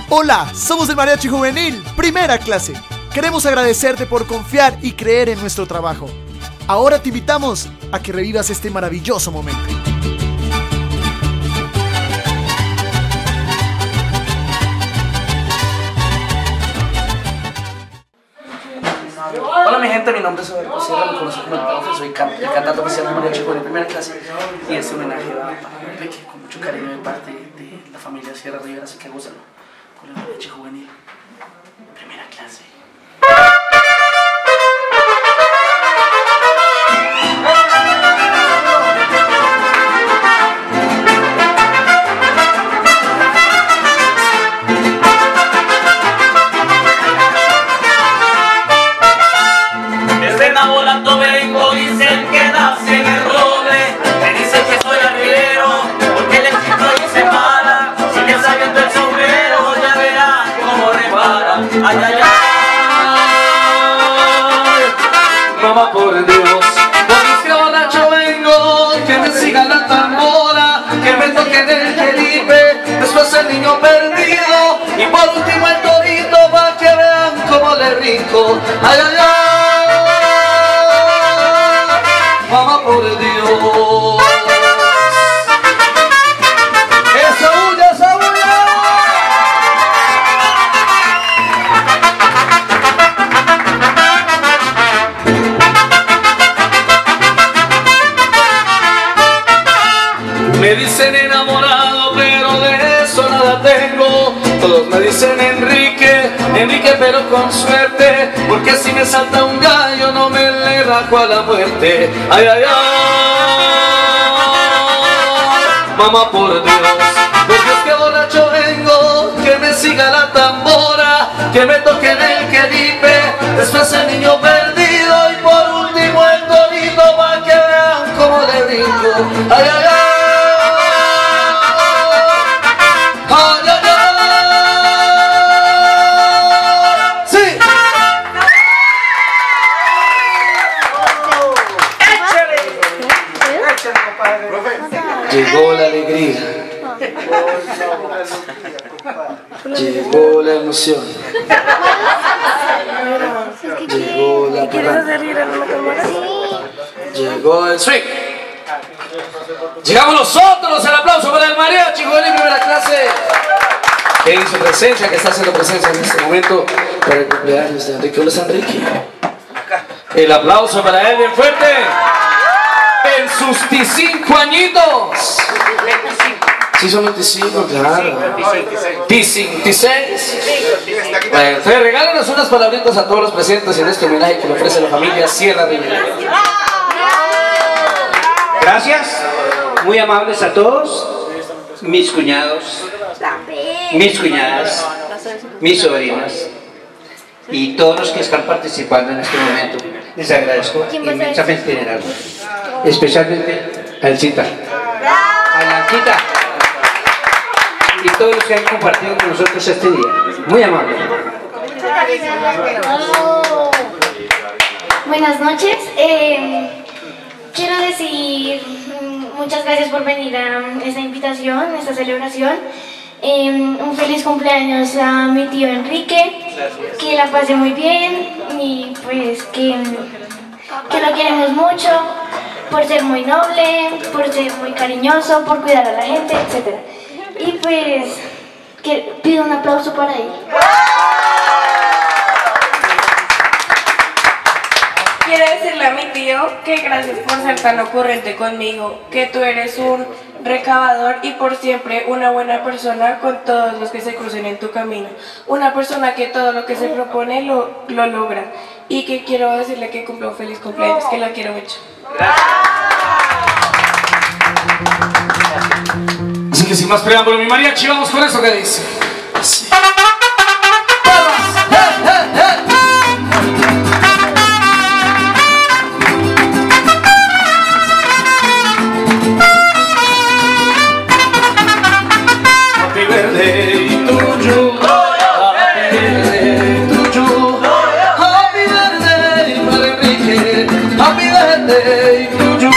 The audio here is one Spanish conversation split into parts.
Hola, somos el Mariachi Juvenil, primera clase. Queremos agradecerte por confiar y creer en nuestro trabajo. Ahora te invitamos a que revivas este maravilloso momento. Hola mi gente, mi nombre es Roberto Sierra, me conocen como el profe, soy el cantante oficial de Mariachi Juvenil primera clase y este homenaje va para Enrique, con mucho cariño de parte de la familia Sierra Rivera, así que gózalo con el Mariachi Juvenil primera clase. Volando vengo, dicen que nací en el roble. Me dicen que soy arriero, porque el éxito hice mala. Si le sabiendo el sombrero, ya verán cómo repara. Ay, ay, ay. Mamá, por Dios, por que borracho vengo, que me siga la tambora, que me toquen el jelipe, después el niño perdido, y por último el torito, para que vean cómo le rico. Ay, ay, ay. Mamá, por Dios. ¡Esa bulla, esa bulla! Me dicen enamorado, pero de eso nada tengo. Todos me dicen Enrique, Enrique, pero con suerte, porque si me salta un gallo no me le rajo a la muerte. Ay, ay, ay. Mamá, por Dios, porque es que borracho vengo, que me siga la tambora, que me toque en el queripe, después el niño perdido y por último el torito, para que vean cómo le brinco. Ay, ay, ay. Llegó la alegría, llegó la emoción, llegó la parranda, llegó el swing. Llegamos nosotros, el aplauso para el Mariachi Juvenil primera clase, que hizo presencia, que está haciendo presencia en este momento para el cumpleaños de Enrique. Hola, Enrique. El aplauso para él bien fuerte. En sus 25 añitos. 25. Sí, son 25, claro. 26. Bueno, regálanos unas palabritas a todos los presentes en este homenaje que le ofrece la familia Sierra Rivera. Gracias, muy amables a todos, mis cuñados, mis cuñadas, mis sobrinas y todos los que están participando en este momento. Les agradezco inmensamente en el alma. Especialmente a Elcita, a Blanquita y todos los que han compartido con nosotros este día. Muy amable. Buenas noches. Quiero decir muchas gracias por venir a esta invitación, a esta celebración. Un feliz cumpleaños a mi tío Enrique. Gracias. Que la pase muy bien y pues que lo queremos mucho, por ser muy noble, por ser muy cariñoso, por cuidar a la gente, etc. Y pues, pido un aplauso para él. Quiero decirle a mi tío que gracias por ser tan ocurrente conmigo, que tú eres un recabador y por siempre una buena persona con todos los que se crucen en tu camino. Una persona que todo lo que se propone lo logra. Y que quiero decirle que cumple un feliz cumpleaños, que la quiero mucho. Así que sin más preámbulo, mi mariachi, vamos con eso que dice. Así. Happy birthday to you. Happy birthday to you. Happy birthday para Enrique. Happy birthday to you.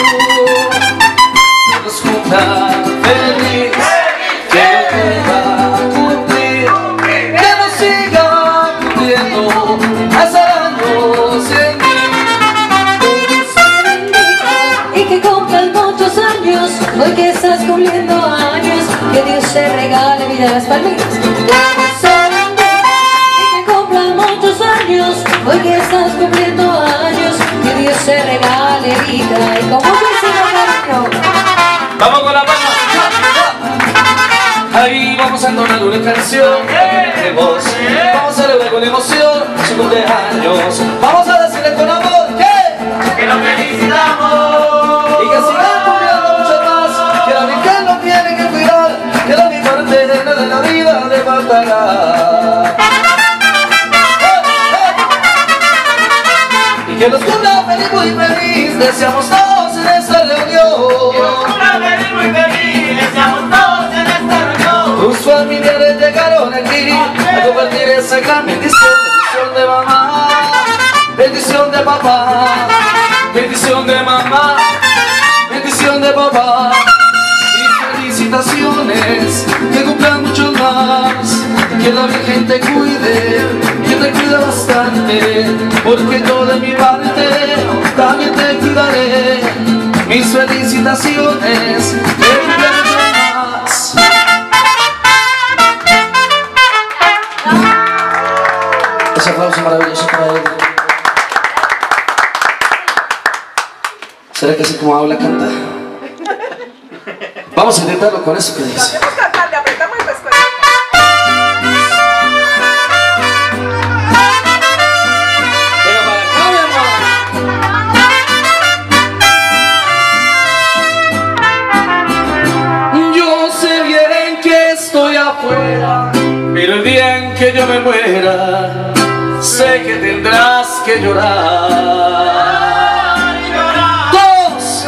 Nos junta feliz, que te va a cumplir. años, hoy que estás cumpliendo años, que Dios te regale vida. Las palmitas. Y que cumplan muchos años, hoy que estás cumpliendo años, que Dios te regale vida. Y como muchísimo cariño. Vamos con la palma. Ahí vamos a entonar una canción de voz. Vamos a celebrar con emoción su cumpleaños. Vamos a decirle con amor que lo felicitamos y que sigan cumpliendo mucho más. Que la Virgen lo tiene que cuidar, que la mi parte de la vida le faltará. Y que los cumpla feliz, muy feliz. Deseamos todos en esta reunión. Que los cumpla feliz, muy feliz. Deseamos todos en esta reunión. Tus familiares llegaron aquí a compartir esa gran bendición. Bendición de mamá, bendición de papá, bendición de mamá, bendición de papá. Y felicitaciones, que cumplan muchos más. Que la Virgen te cuide, que te cuida bastante, porque yo de mi parte también te cuidaré. Mis felicitaciones, que cumplan muchos más. Ese aplauso maravilloso para él. ¿Será que así como habla canta? Vamos a intentarlo con eso que dice. Yo sé bien que estoy afuera, pero el día en que yo me muera, sé que tendrás que llorar. Todos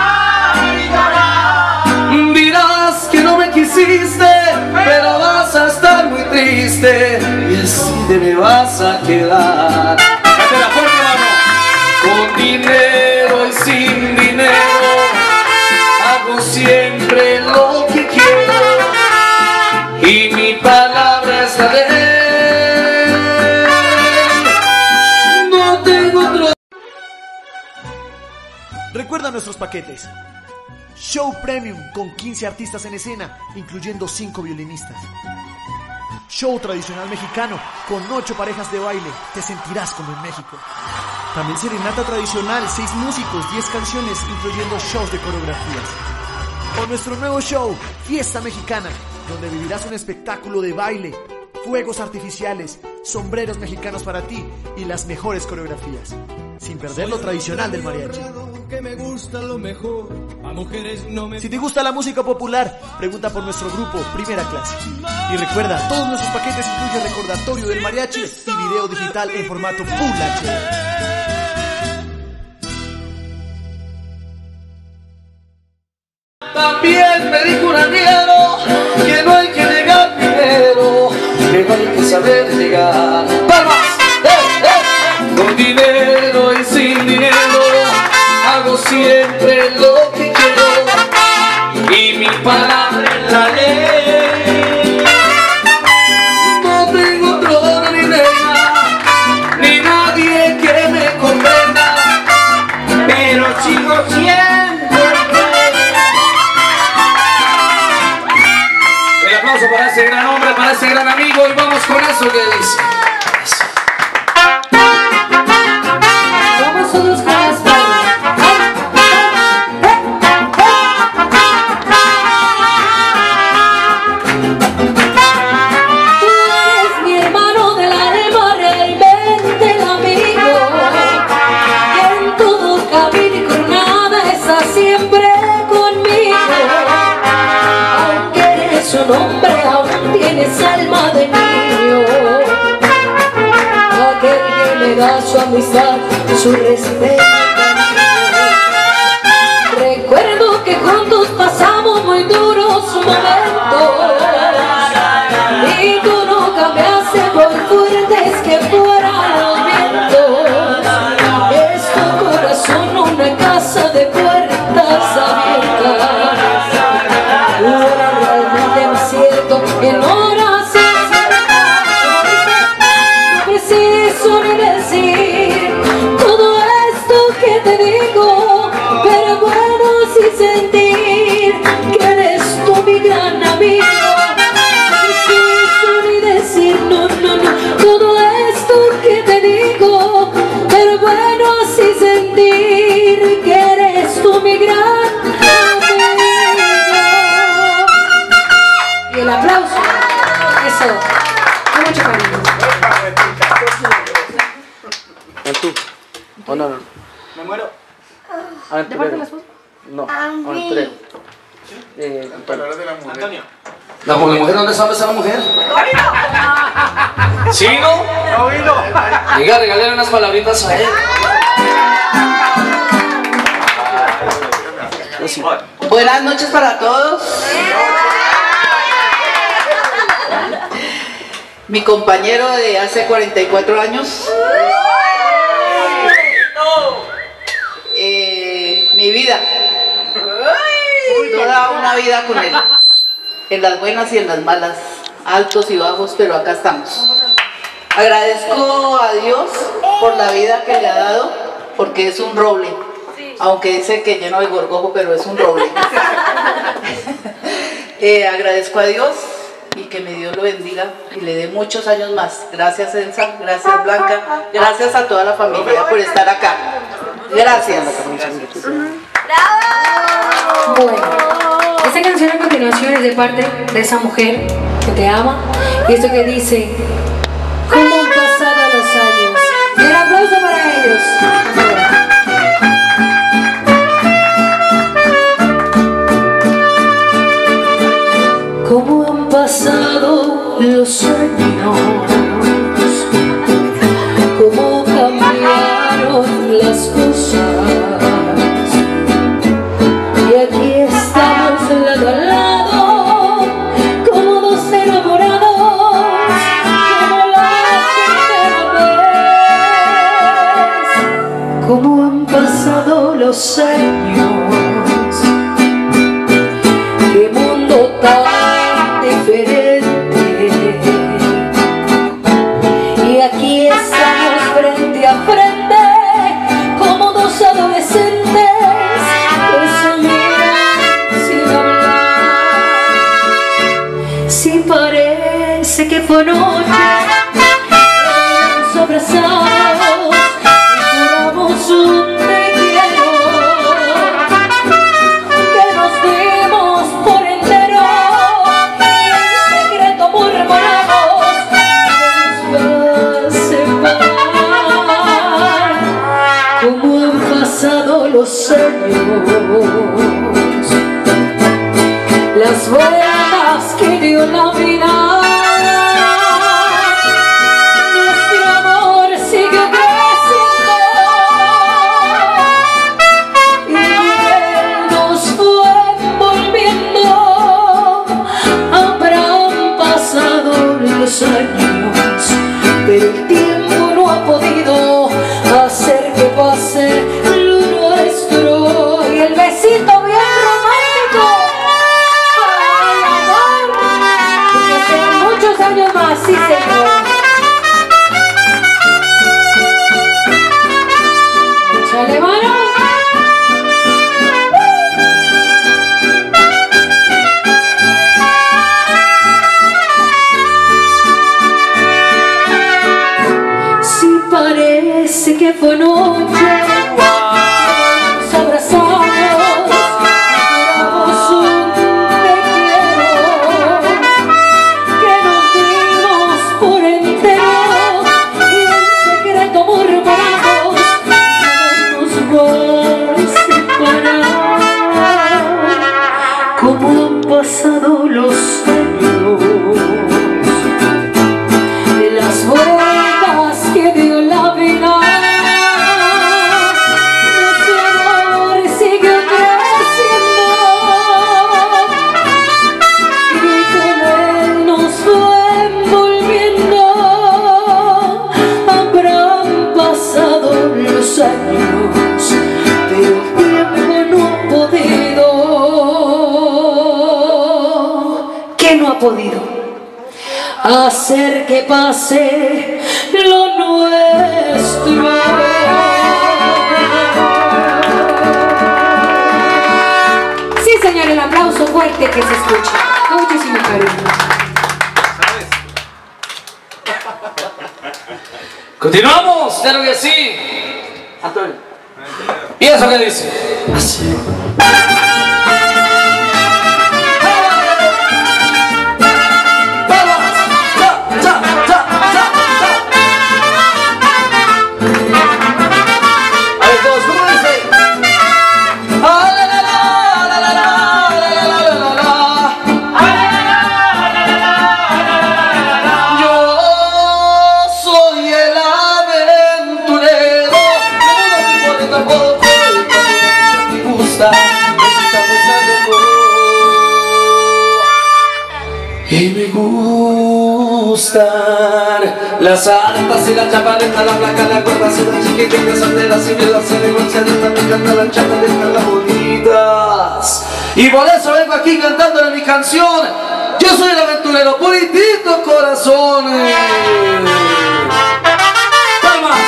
dirás que no me quisiste, pero vas a estar muy triste y así te me vas a quedar. Cántela fuerte, mano. Con dinero y sin dinero hago siempre lo que quiero y mi palabra es la ley. Recuerda nuestros paquetes. Show Premium con 15 artistas en escena, incluyendo 5 violinistas. Show tradicional mexicano con 8 parejas de baile, te sentirás como en México. También serenata tradicional, 6 músicos, 10 canciones, incluyendo shows de coreografías. O nuestro nuevo show, Fiesta Mexicana, donde vivirás un espectáculo de baile, fuegos artificiales, sombreros mexicanos para ti y las mejores coreografías, sin perder lo tradicional del mariachi. Si te gusta la música popular, pregunta por nuestro grupo Primera Clase. Y recuerda, todos nuestros paquetes incluyen recordatorio del mariachi y video digital en formato Full HD. También me dijo un arriero que no hay que llegar primero, que no hay que saber llegar. ¡Palmas! Con dinero y sin dinero hago siempre lo que quiero y mi palabra es la ley. No tengo trono ni reina, ni nadie que me comprenda, pero sigo siendo el aplauso para ese gran hombre, para ese gran amigo, y vamos con eso que dice. Vamos todos con las palmas. Tú eres mi hermano del alma, realmente el amigo, que en todo camino y con nada está siempre conmigo. Aunque eres un hombre, aún tienes alma de niño. Aquel que me da su amistad, su respeto. Recuerdo que juntos pasamos muy duros momentos y tú no cambiaste por fuertes que fueran los vientos. Es tu corazón una casa de puertas abiertas. Ahora realmente me siento en horas no preciso ni decir todo esto que te digo, pero bueno, sí sentir. tú. Oh, no. Me muero. ¿De parte de la esposa? No, aventurero. Palabras de la mujer. Antonio. ¿La mujer dónde sabe esa mujer? ¿Sí, no? No vino. Diga, regálale unas palabritas a él. Buenas noches para todos. Mi compañero de hace 44 años. Mi vida. Toda una vida con él. En las buenas y en las malas. Altos y bajos, pero acá estamos. Agradezco a Dios por la vida que le ha dado, porque es un roble. Aunque dice que lleno de gorgojo, pero es un roble. Agradezco a Dios y que mi Dios lo bendiga y le dé muchos años más. Gracias, Elsa, gracias, Blanca, gracias a toda la familia por estar acá. Gracias. Bueno, esta canción a continuación es de parte de esa mujer que te ama y esto que dice: ¿cómo han pasado los años? Y un aplauso para ellos. ¿Cómo han pasado los años? ¿Cómo cambiaron las cosas? Y aquí estamos lado a lado, como dos enamorados, como la primera vez. ¿Cómo han pasado los años? ¡Qué mundo tan diferente! Y aquí estamos frente a frente, como dos adolescentes que se miran sin hablar. Si parece que fue noche, nos abrazamos y juramos un te quiero, que nos dimos por entero y en secreto murmuramos que nos va a separar. ¿Cómo han pasado los años? Las vueltas que dio la vida, nuestro amor siguió creciendo y nos fue envolviendo. Habrán pasado los años, pero el tiempo no ha podido hacer que pase lo nuestro. Y el besito bien romántico para el amor, que sean muchos años más, sí señor. Échale mano. Si parece que fue noche, nos abrazamos, juramos un te quiero, que nos dimos por entero y en secreto murmuramos que nos va a separar. ¿Cómo han pasado los años? Las vueltas que dio la vida, nuestro amor siguió creciendo y con él nos fue envolviendo. Habrán pasado los años, pero el tiempo no ha podido. ¿Qué no ha podido? Hacer que pase lo nuestro. Sí, señor, el aplauso fuerte que se escuche. Con muchísimo cariño. Continuamos, claro que sí. Antonio. ¿Y eso qué dice? Así. gustan las altas y las chaparetas, la placa, la gorda, y las chiquititas, solteras y viejas, elegancias, también cantan las chaparetas, las bonitas. Y por eso vengo aquí cantándole mi canción. Yo soy el aventurero, puritito corazón. ¡Palmas!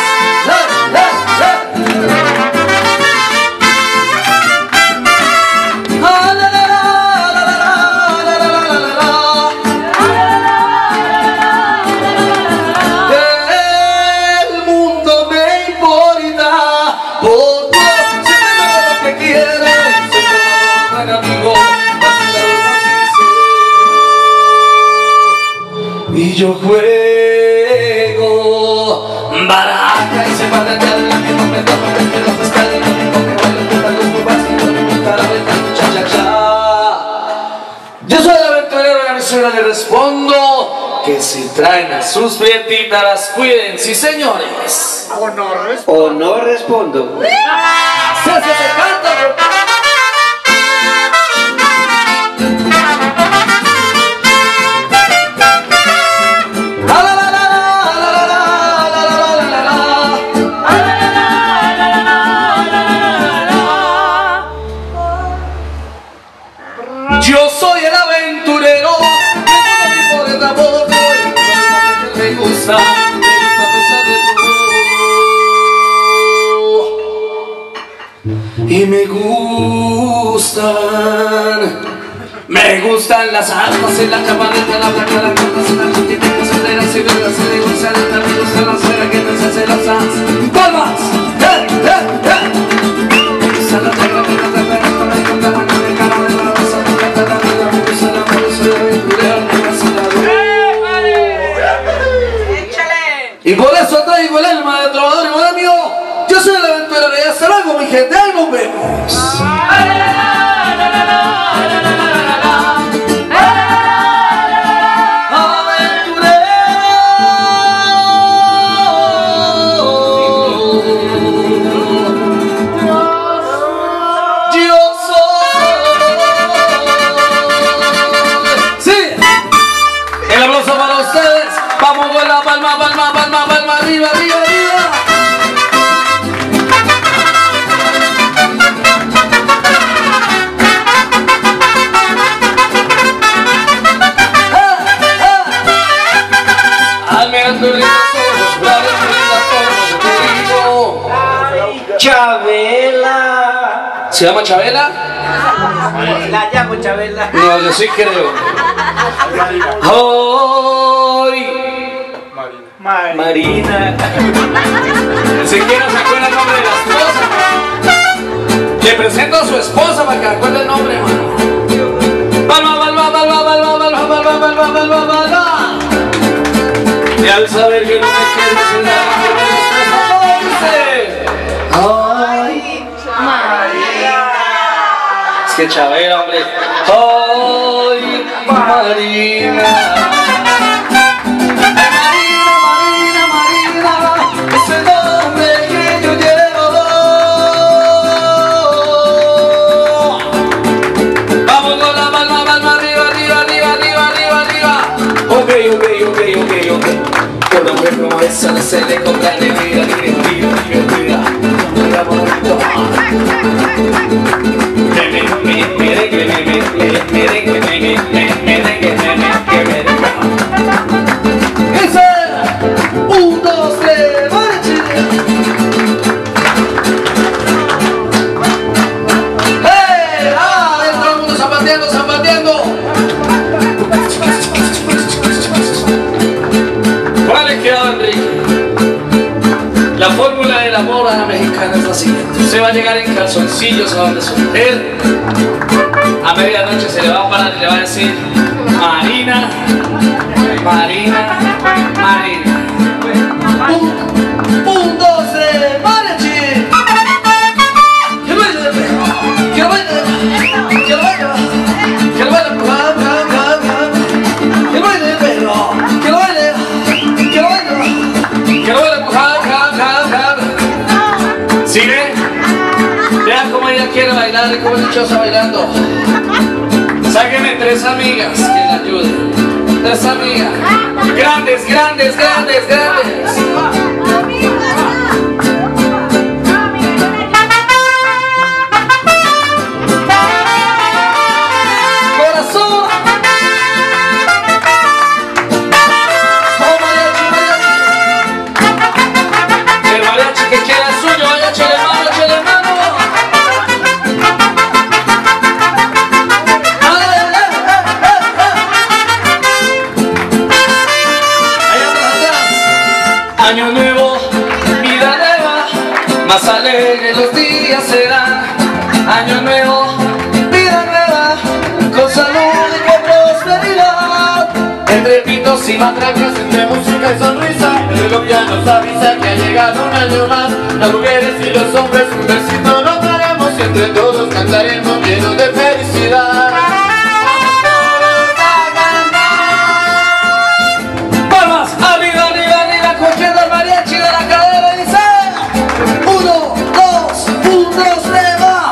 El mundo me importa, porque siempre lo que quiero, siempre un amigo, y yo juego baraja y se va a dejar la que no me toca, que no me escala, que no me baila, que no me pasa, que no me cara, cha cha cha. Yo soy el aventurero y a mi suegra le respondo que si traen a sus prietitas las cuiden, sí señores. O no respondo. Se canta. Yo soy el aventurero, por el amor, me gusta pesar de todo. Y me gustan las altas y las chapanetas, la placa, la corta, las chiquititas, solteras y vergas, me gustan las ceras que me hacen celosas. ¡Palmas! Y por eso traigo el alma de trovador y bohemio. Yo soy el aventurero y hasta luego, mi gente, ahí nos vemos. Arriba, arriba, arriba. Chabela. ¿Se llama Chabela? La llamo Chabela. No, yo sí creo. Hoy Marina. Ni siquiera se acuerda el nombre de la esposa. Le presento a su esposa para que acuerde el nombre, hermano. Palma, palma, palma, palma, palma, palma, palma, palma, palma. Y al saber que no me quieres en la ay, María. Es que Chabela, hombre. Ay, Marina. Una mujer como esa no se le compra ni vida, ni vida. Un, dos, tres, marche. ¡Hey! ¡Ah! Todo el mundo zapateando, zapateando. La fórmula del amor a la mexicana es la siguiente. Usted va a llegar en calzoncillos a donde su mujer. A medianoche se le va a parar y le va a decir: Marina, Marina, Marina. Un, dos, tres, ¡mariachi! ¡Que baile! ¡Que baile! ¡Que baile! ¡Que baile! ¡Que baile el perro! ¡Que baile! ¡Que baile! ¡Que baile! ¿Sigue? Vean cómo ella quiere bailar y cómo es dichosa bailando. Sáquenme 3 amigas que la ayuden. esa amiga. Grandes, grandes, grandes, grandes. Corazón. Oh, mariachi, mariachi. El mariachi que quiera suyo, vaya, échale mano, échale mano. Año nuevo, vida nueva, más alegre los días serán. Año nuevo, vida nueva, con salud y con prosperidad. Entre pitos y matracas, entre música y sonrisa, el reloj ya nos avisa que ha llegado un año más. Las mujeres y los hombres, un besito nos daremos y entre todos cantaremos llenos de felicidad. Palmas, arriba, arriba, arriba, cogiendo el mariachi de la cadera y dice 1, 2, 1, 2, 3, va.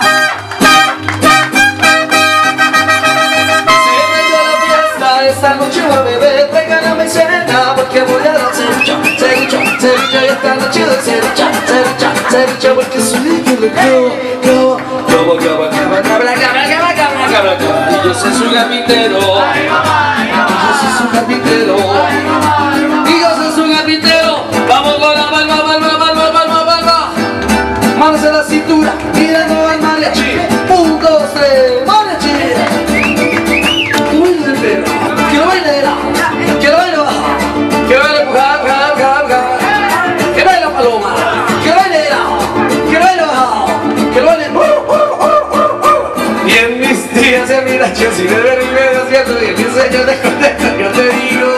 Se vendió la fiesta, esta noche va a beber, traigan a mi cena porque voy a dar ceviche, ceviche, ceviche, y esta noche doy ceviche, ceviche, ceviche, porque soy líquido, y yo soy su carpintero, y yo soy su carpintero, y yo soy su carpintero. Vamos con la palma, palma, palma, palma, palma. Manos en la cintura, mirando al mariachi. 1, 2, 3, mariachi. Que baile el perro, que lo baile la, que lo baile baja, que baile pujar, pujar, pujar, pujar. Que baile la paloma, que baile la, que baile baja, que lo baile. Y en mis días de miracho, si de ver y me despierto y en mis sueños de contento, yo te digo.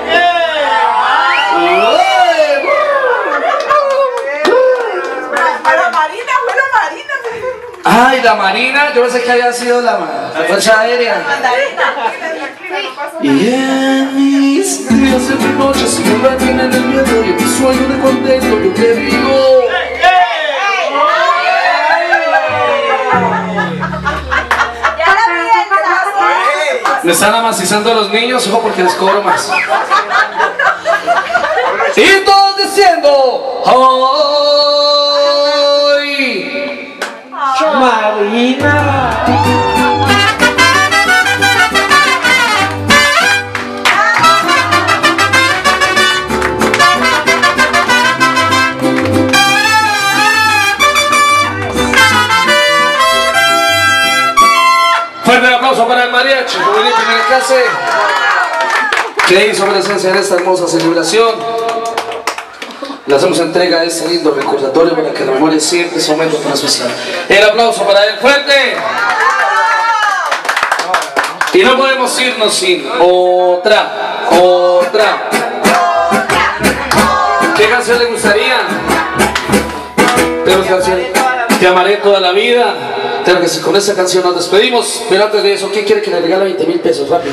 Ay, la Marina, yo pensé que había sido la Fuerza Aérea. Y en mis días, en mis noches, si me tiene en el miedo y en mi sueño de contento, yo te digo. Me están amacizando a los niños, ojo, porque les cobro más. Y todos diciendo, ¡ay! Marina. Fuerte el aplauso para el mariachi, juvenil primera clase, que hizo presencia en esta hermosa celebración. Le hacemos entrega de este lindo recordatorio para que la memoria siempre ese momento tan especial. El aplauso para él, fuerte. Y no podemos irnos sin otra. ¿Qué canción le gustaría? Tenemos canción Te amaré toda la vida. Claro que sí, con esa canción nos despedimos. Pero antes de eso, ¿quién quiere que le regale 20.000 pesos? Rápido,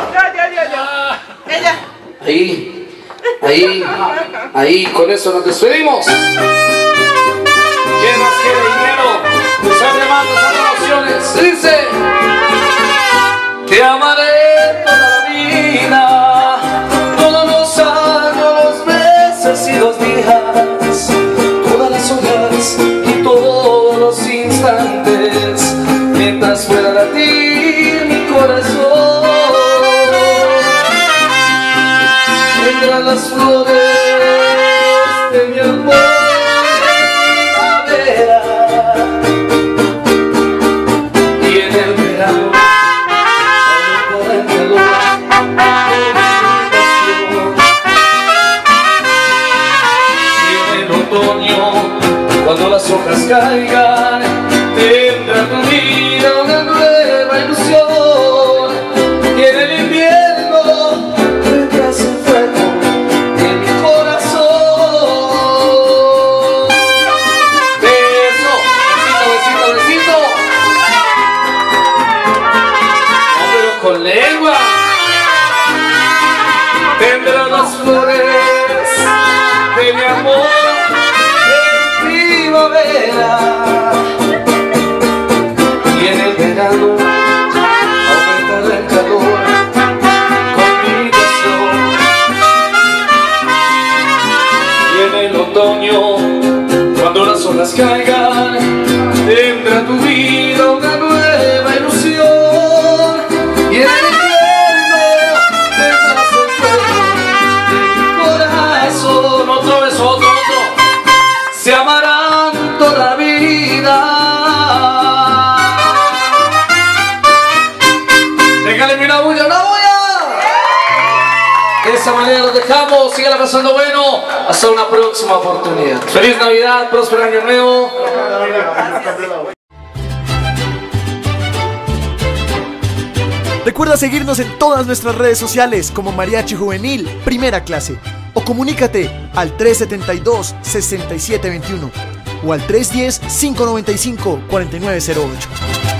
Ahí, con eso nos despedimos. ¿Quién más quiere dinero? Usarle más las emociones. Dice: te amaré toda la vida, todos los años, los meses y los días, todas las horas y todos los instantes, mientras pueda latir mi corazón. Tendrán las flores de mi amor primavera, y en el verano aumentará el calor de mi habitación. Y en el otoño, cuando las hojas caigan, tendrá tu vida una nueva ilusión. Y en el invierno tendrás el fuego en mi corazón. Beso, besito, besito, besito. No, pero con lengua. Tendrás las flores de mi amor en primavera, y en el verano aumentará el calor con mi olas caigan, entra a tu vida una nueva ilusión y en el infierno tendrás el fuego de mi corazón. Otro beso, otro, se amarán toda la vida. Déjale una bulla, una bulla. De esa manera los dejamos, síganla pasando bueno, hasta una próxima oportunidad. Feliz Navidad, próspero año nuevo. Recuerda seguirnos en todas nuestras redes sociales como Mariachi Juvenil Primera Clase o comunícate al 372-6721 o al 310-595-4908.